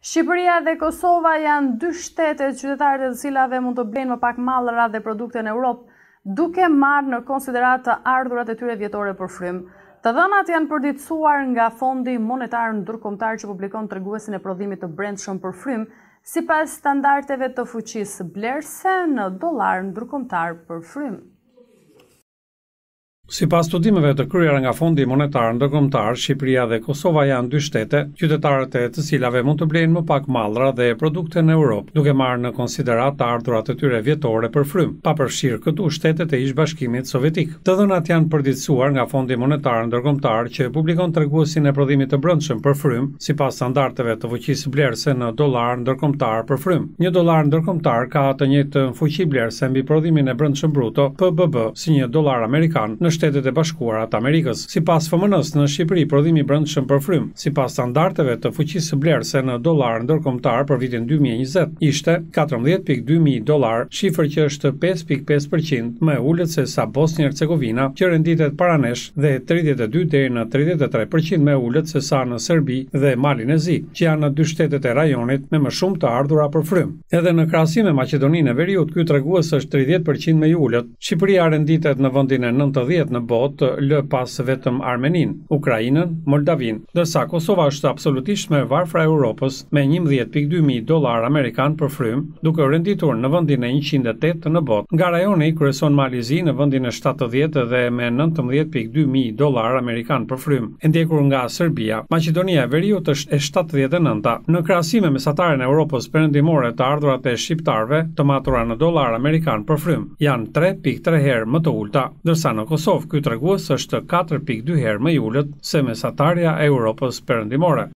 Shqipëria dhe Kosova janë dy shtete qytetarët e të cilave mund të blejnë më pak mallra dhe produkte në Europë, duke marrë në konsiderat të ardhurat e tyre vjetore për frym. Të dhënat janë përditësuar nga Fondi Monetar Ndërkombëtar që publikon treguesin e prodhimit të brendshëm për frym, sipas standardeve të fuqisë blerëse në dollar ndërkombëtar për frym. Sipas studimeve të kryera nga Fondi Monetar Ndërkombëtar, Shqipëria dhe Kosova janë dy shtete, qytetarët e të cilave mund të blejnë më pak mallra dhe produkte në Europë, duke marrë në konsiderat të ardhurat e tyre vjetore për frym, pa përfshirë këtu shtetet e ish-bashkimit sovjetik. Të dhënat janë përditësuar nga Fondi Monetar Ndërkombëtar që publikon treguesin e prodhimit të brendshëm për frym, sipas standardeve të fuqisë blerëse në dollar ndërkombëtar për frym. Një dollar ndërkombëtar ka të njëjtën fuqi blerëse mbi prodhimin e brendshëm bruto (PBB) si një dollar amerikan në Shtetet e Bashkuara të Amerikës. Sipas FMN-s, në Shqipëri prodhimi i brendshëm për frym, sipas standardeve të fuqisë blerëse në dollar ndërkombëtar për vitin 2020, ishte 14.2 mijë dollar, shifër që është 5.5% më e ulët se sa Bosnjë-Hercegovina, që renditet para nesh, dhe 32 deri në 33% më e ulët se sa në Serbi dhe Malin e Zi, që janë në dy shtetet e rajonit me më shumë të ardhura për frym. Edhe në krahasim me Maqedoninë e Veriut, ky tregues është 30% më i ulët. Shqipëria renditet në vendin e 90 në botë, lë pas vetëm Armenin, Ukrainën, Moldavin, ndërsa Kosova është absolutisht më e varfra e Europës me 11.2 mijë dollar amerikan për frym, duke u renditur në vendin e 108 në botë. Nga rajoni kryeson Malizi në vendin e 70 dhe me 19.2 mijë dollar amerikan për frym, e ndjekur nga Serbia. Maqedonia e Veriut është e 79. Në krahasim me mesataren e Europës perëndimore, të ardhurat e shqiptarëve të matura në dollar amerikan për frym janë 3.3 herë më të ulta, ndërsa në Kosovë ky tregues është 4.2 herë më i ulët se mesatarja e Europës perëndimore.